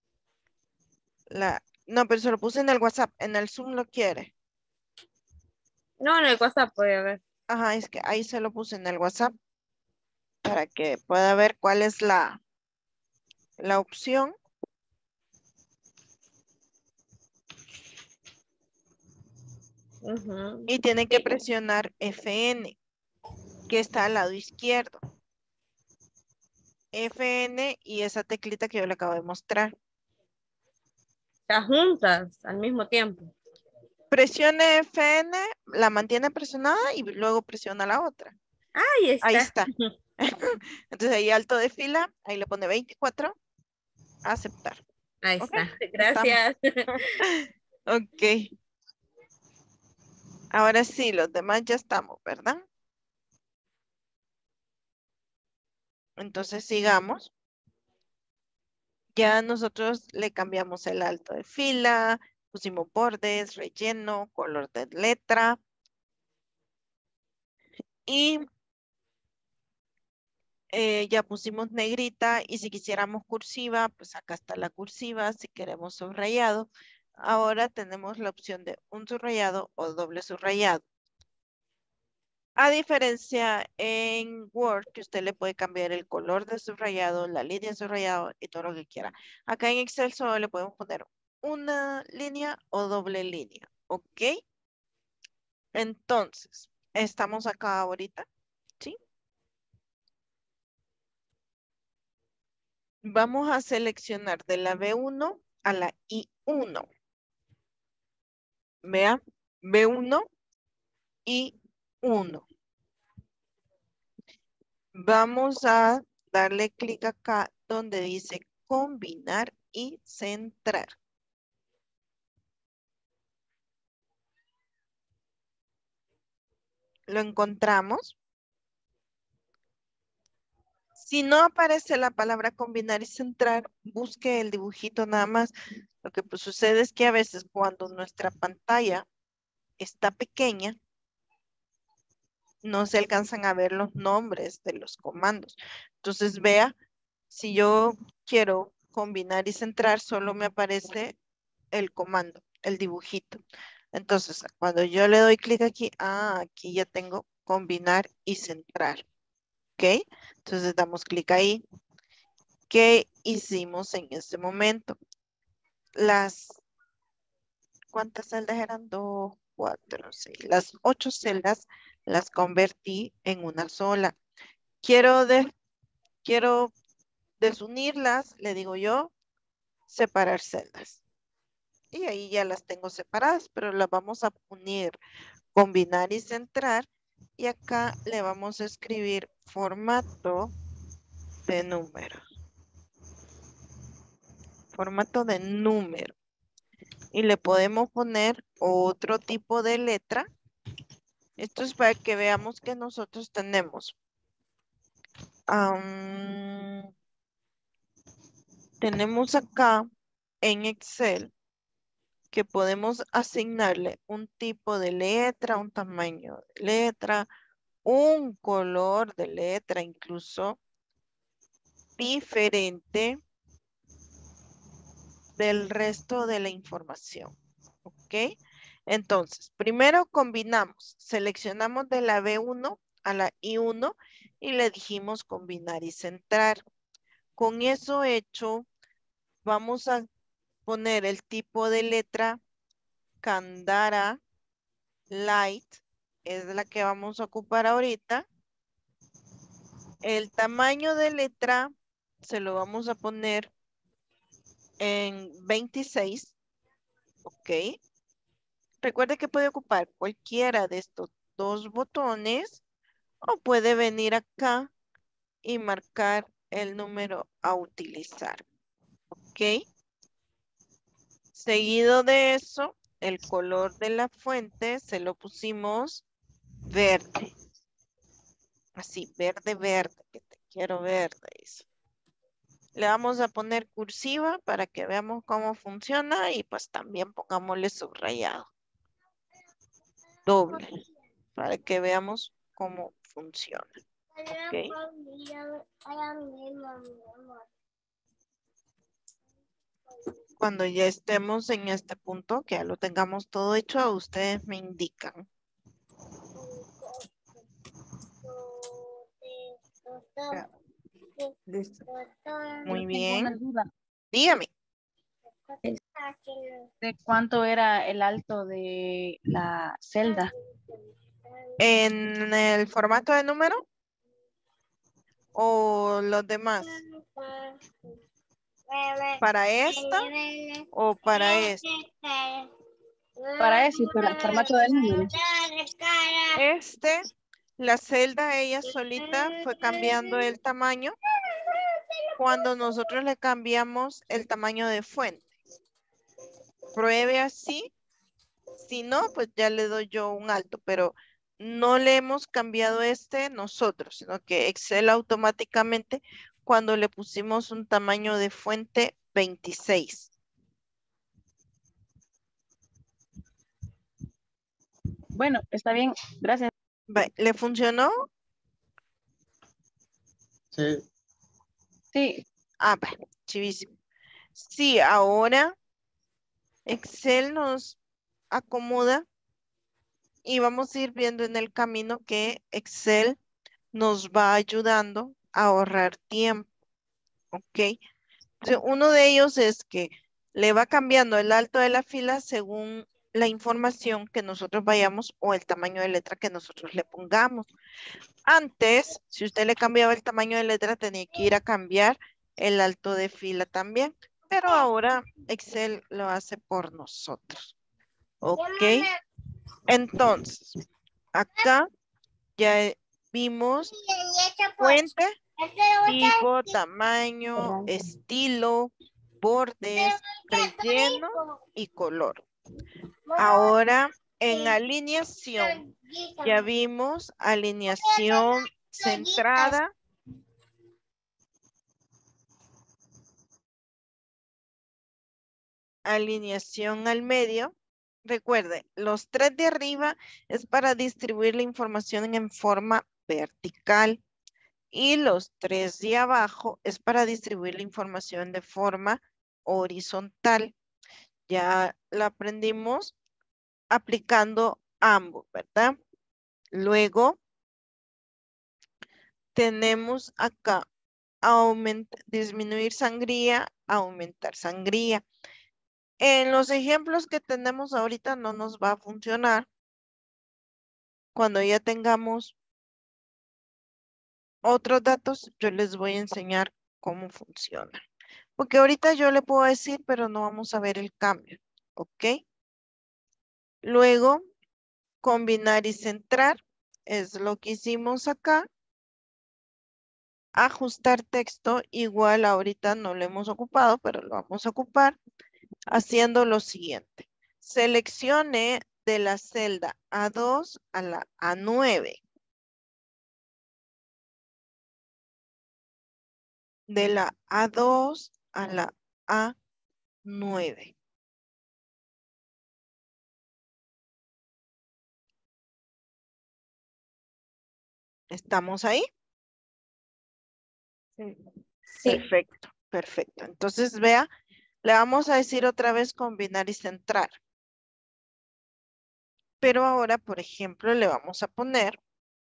la, no, pero se lo puse en el WhatsApp, en el Zoom lo quiere. No, en el WhatsApp puede ver. Ajá, es que ahí se lo puse en el WhatsApp para que pueda ver cuál es la, la opción. Ujú. Y tiene que Sí. presionar F N, que está al lado izquierdo. F N y esa teclita que yo le acabo de mostrar. Las juntas al mismo tiempo. Presione F N, la mantiene presionada y luego presiona la otra. Ahí está. Ahí está. Entonces ahí alto de fila, ahí le pone veinticuatro, aceptar. Ahí Ok, está. Gracias. Ok. Ahora sí, los demás ya estamos, ¿verdad? Entonces sigamos. Ya nosotros le cambiamos el alto de fila, pusimos bordes, relleno, color de letra. Y eh, ya pusimos negrita y si quisiéramos cursiva, pues acá está la cursiva, si queremos subrayado. Ahora tenemos la opción de un subrayado o doble subrayado. A diferencia en Word, que usted le puede cambiar el color de subrayado, la línea de subrayado y todo lo que quiera. Acá en Excel solo le podemos poner una línea o doble línea, ¿ok? Entonces, estamos acá ahorita, ¿sí? Vamos a seleccionar de la B uno a la I uno. Vea, B uno, I uno. Vamos a darle clic acá donde dice combinar y centrar. Lo encontramos. Si no aparece la palabra combinar y centrar, busque el dibujito nada más. Lo que pues, sucede es que a veces cuando nuestra pantalla está pequeña, no se alcanzan a ver los nombres de los comandos. Entonces vea, si yo quiero combinar y centrar, solo me aparece el comando, el dibujito. Entonces, cuando yo le doy clic aquí, ah, aquí ya tengo combinar y centrar. ¿Ok? Entonces damos clic ahí. ¿Qué hicimos en este momento? Las, ¿cuántas celdas eran? Dos, cuatro, seis. Las ocho celdas las convertí en una sola. Quiero, de, quiero desunirlas, le digo yo, separar celdas. Y ahí ya las tengo separadas, pero las vamos a unir, combinar y centrar. Y acá le vamos a escribir formato de número. Formato de número. Y le podemos poner otro tipo de letra. Esto es para que veamos que nosotros tenemos. Um, tenemos acá en Excel que podemos asignarle un tipo de letra, un tamaño de letra, un color de letra incluso diferente del resto de la información. ¿Ok? Entonces, primero combinamos, seleccionamos de la B uno a la I uno y le dijimos combinar y centrar. Con eso hecho, vamos a poner el tipo de letra Candara Light, es la que vamos a ocupar ahorita. El tamaño de letra se lo vamos a poner en veintiséis, ok. Recuerde que puede ocupar cualquiera de estos dos botones o puede venir acá y marcar el número a utilizar, ok. Seguido de eso, el color de la fuente se lo pusimos verde. Así, verde, verde, que te quiero verde. Eso. Le vamos a poner cursiva para que veamos cómo funciona y pues también pongámosle subrayado. Doble, para que veamos cómo funciona. Okay. Cuando ya estemos en este punto, que ya lo tengamos todo hecho, ustedes me indican. Listo. Muy Yo tengo bien. una duda. Dígame. ¿De cuánto era el alto de la celda? En el formato de número o los demás? ¿Para esta o para esta? Para ese, para el formato del número. Este, la celda ella solita fue cambiando el tamaño cuando nosotros le cambiamos el tamaño de fuente. Pruebe así. Si no, pues ya le doy yo un alto, pero no le hemos cambiado este nosotros, sino que Excel automáticamente cuando le pusimos un tamaño de fuente veintiséis. Bueno, está bien, gracias. Va, ¿le funcionó? Sí. Sí, Ah, va, chivísimo. Sí, ahora Excel nos acomoda y vamos a ir viendo en el camino que Excel nos va ayudando a ahorrar tiempo, ¿ok? Entonces, uno de ellos es que le va cambiando el alto de la fila según la información que nosotros vayamos o el tamaño de letra que nosotros le pongamos. Antes, si usted le cambiaba el tamaño de letra, tenía que ir a cambiar el alto de fila también, pero ahora Excel lo hace por nosotros. ¿Ok? Entonces, acá ya vimos fuente, tipo, tamaño, estilo, bordes, relleno y color. Ahora en alineación, ya vimos alineación centrada, alineación al medio. Recuerde, los tres de arriba es para distribuir la información en forma vertical y los tres de abajo es para distribuir la información de forma horizontal. Ya la aprendimos aplicando ambos, ¿verdad? Luego tenemos acá aumentar, disminuir sangría, aumentar sangría. En los ejemplos que tenemos ahorita no nos va a funcionar. Cuando ya tengamos otros datos, yo les voy a enseñar cómo funciona. Porque ahorita yo le puedo decir, pero no vamos a ver el cambio, ¿ok? Luego, combinar y centrar es lo que hicimos acá. Ajustar texto, igual ahorita no lo hemos ocupado, pero lo vamos a ocupar haciendo lo siguiente. Seleccione de la celda A dos a la A nueve. De la A dos a la A nueve. ¿Estamos ahí? Sí. Sí. Perfecto, perfecto. Entonces, vea, le vamos a decir otra vez combinar y centrar. Pero ahora, por ejemplo, le vamos a poner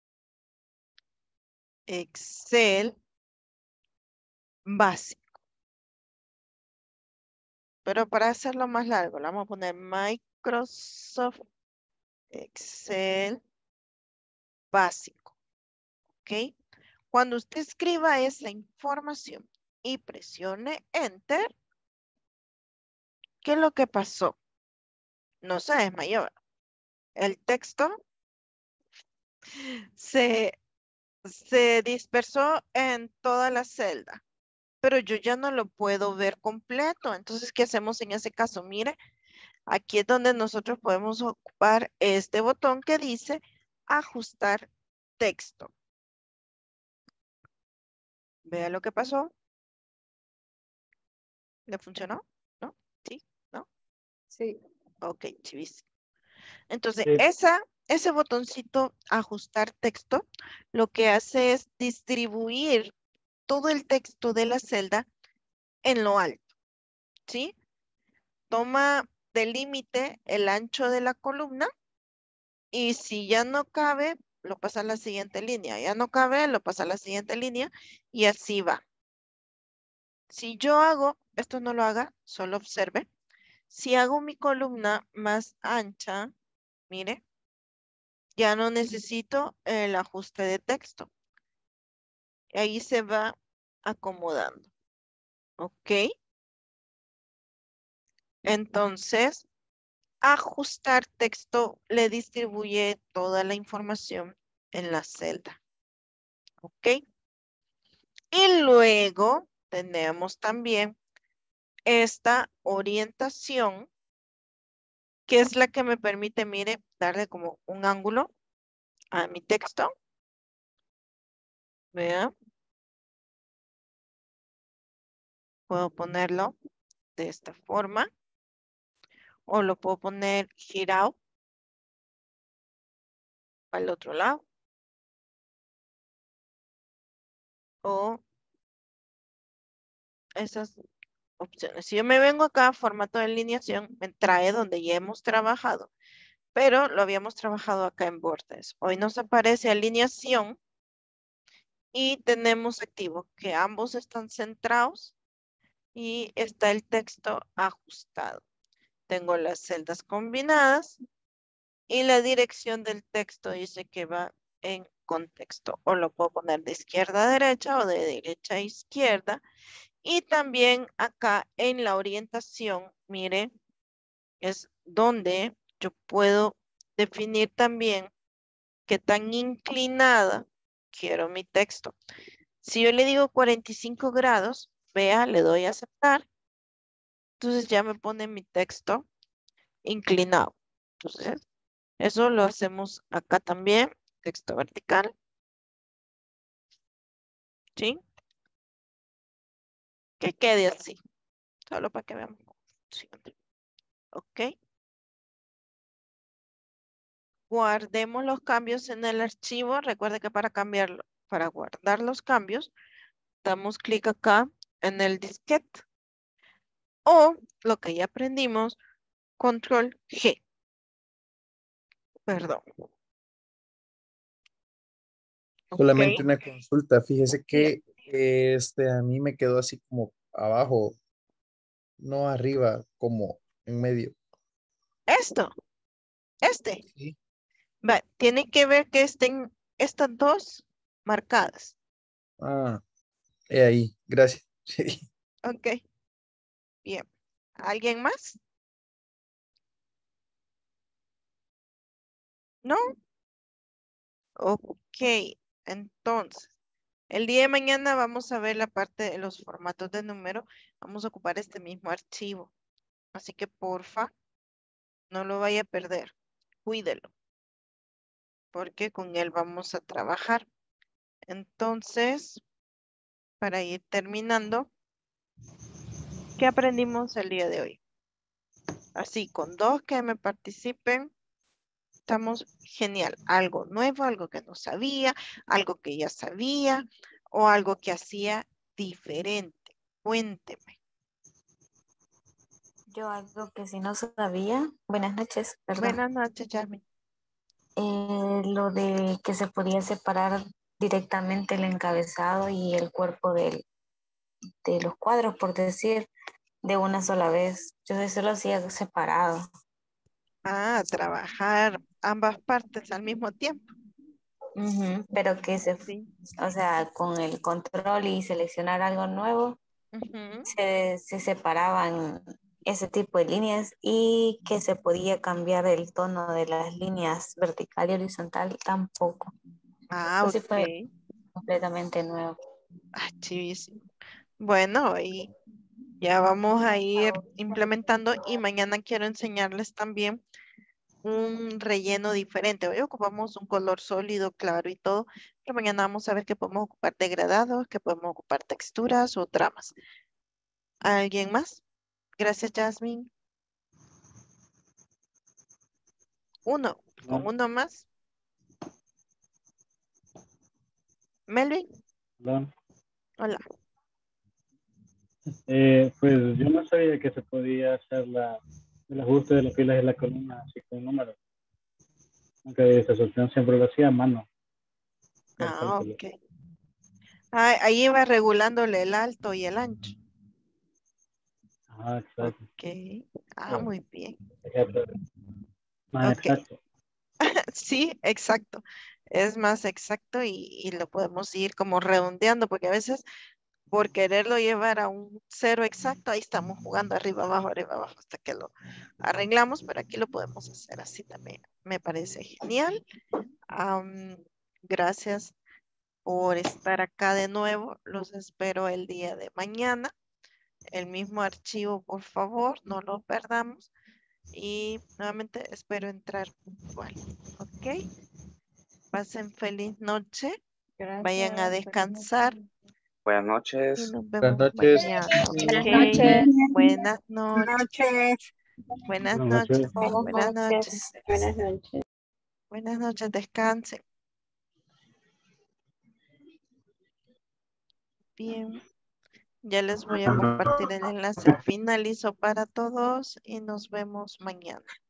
Excel básico. Pero para hacerlo más largo, le vamos a poner Microsoft Excel básico. ¿Ok? Cuando usted escriba esa información y presione Enter, ¿qué es lo que pasó? No se desmayó. El texto se, se dispersó en toda la celda, pero yo ya no lo puedo ver completo. Entonces, ¿qué hacemos en ese caso? Mire, aquí es donde nosotros podemos ocupar este botón que dice ajustar texto. Vea lo que pasó. ¿Le funcionó? ¿No? ¿Sí? ¿No? Sí. Ok, chivis. Entonces, Sí. esa, ese botoncito ajustar texto, lo que hace es distribuir todo el texto de la celda en lo alto, ¿sí? Toma de límite el ancho de la columna y si ya no cabe, lo pasa a la siguiente línea. Ya no cabe, lo pasa a la siguiente línea y así va. Si yo hago, esto no lo haga, solo observe. Si hago mi columna más ancha, mire, ya no necesito el ajuste de texto. Y ahí se va acomodando. ¿Ok? Entonces, ajustar texto le distribuye toda la información en la celda. ¿Ok? Y luego tenemos también esta orientación, que es la que me permite, mire, darle como un ángulo a mi texto. Vea. Puedo ponerlo de esta forma. O lo puedo poner girado al otro lado. O esas opciones. Si yo me vengo acá a formato de alineación, me trae donde ya hemos trabajado, pero lo habíamos trabajado acá en bordes. Hoy nos aparece alineación y tenemos activo que ambos están centrados y está el texto ajustado. Tengo las celdas combinadas y la dirección del texto dice que va en contexto, o lo puedo poner de izquierda a derecha o de derecha a izquierda. Y también acá en la orientación, mire, es donde yo puedo definir también qué tan inclinada quiero mi texto. Si yo le digo cuarenta y cinco grados, vea, le doy a aceptar. Entonces ya me pone mi texto inclinado. Entonces, eso lo hacemos acá también, texto vertical, ¿sí? Que quede así, solo para que veamos cómo funciona. ¿Ok? Guardemos los cambios en el archivo. Recuerde que para cambiarlo, para guardar los cambios, damos clic acá en el disquete. O lo que ya aprendimos, control G. Perdón. Solamente Ok. una consulta. Fíjese que este a mí me quedó así como abajo, no arriba, como en medio. Esto, este. Sí. Va, tiene que ver que estén estas dos marcadas. Ah, he ahí. Gracias. Sí. Ok. Bien. ¿Alguien más? ¿No? Ok. Entonces, el día de mañana vamos a ver la parte de los formatos de número. Vamos a ocupar este mismo archivo. Así que porfa, no lo vaya a perder. Cuídelo, porque con él vamos a trabajar. Entonces, para ir terminando, ¿qué aprendimos el día de hoy? Así, con dos que me participen, estamos genial. Algo nuevo, algo que no sabía, algo que ya sabía o algo que hacía diferente. Cuénteme. Yo algo que sí no sabía, buenas noches, perdón, Buenas noches, Jasmine. eh, lo de que se podía separar directamente el encabezado y el cuerpo del, de los cuadros, por decir, de una sola vez. Yo eso lo hacía separado. Ah, trabajar ambas partes al mismo tiempo. Ujú, pero que se, Sí. o sea, con el control y seleccionar algo nuevo, Ujú. se, se separaban ese tipo de líneas y que se podía cambiar el tono de las líneas vertical y horizontal tampoco. Ah, Pues sí fue ok. completamente nuevo. Ah, chivísimo. Bueno, y ya vamos a ir implementando y mañana quiero enseñarles también un relleno diferente. Hoy ocupamos un color sólido, claro y todo, pero mañana vamos a ver que podemos ocupar degradados, que podemos ocupar texturas o tramas. ¿Alguien más? Gracias, Jasmine. Uno, con Perdón, uno más. Melvin, perdón. hola. Eh, pues yo no sabía que se podía hacer la, el ajuste de las filas de la columna así con números. Nunca vi esa opción, siempre lo hacía a mano, por Ah, cálculo. ok. Ah, ahí va regulándole el alto y el ancho. Ajá, exacto. Ok. Ah, Pero, muy bien. ejemplo, más Ok. exacto. Sí, exacto. es más exacto y, y lo podemos ir como redondeando, porque a veces por quererlo llevar a un cero exacto, ahí estamos jugando arriba, abajo, arriba, abajo, hasta que lo arreglamos, pero aquí lo podemos hacer así también. Me parece genial. Am, gracias por estar acá de nuevo. Los espero el día de mañana. El mismo archivo, por favor, no lo perdamos. Y nuevamente espero entrar puntual. ¿Ok? Pasen feliz noche. Vayan a Gracias. feliz descansar noche. Buenas y noches. nos Buenas vemos noches. mañana. Buenas ¿Ok? noches. Buenas noches. Buenas Buenas noches. Buenas noches. noches. Buenas Buenas noches. noches. Buenas noches. Buenas noches. Descansen. Bien. Ya les voy a compartir el enlace. Finalizo para todos y nos vemos mañana.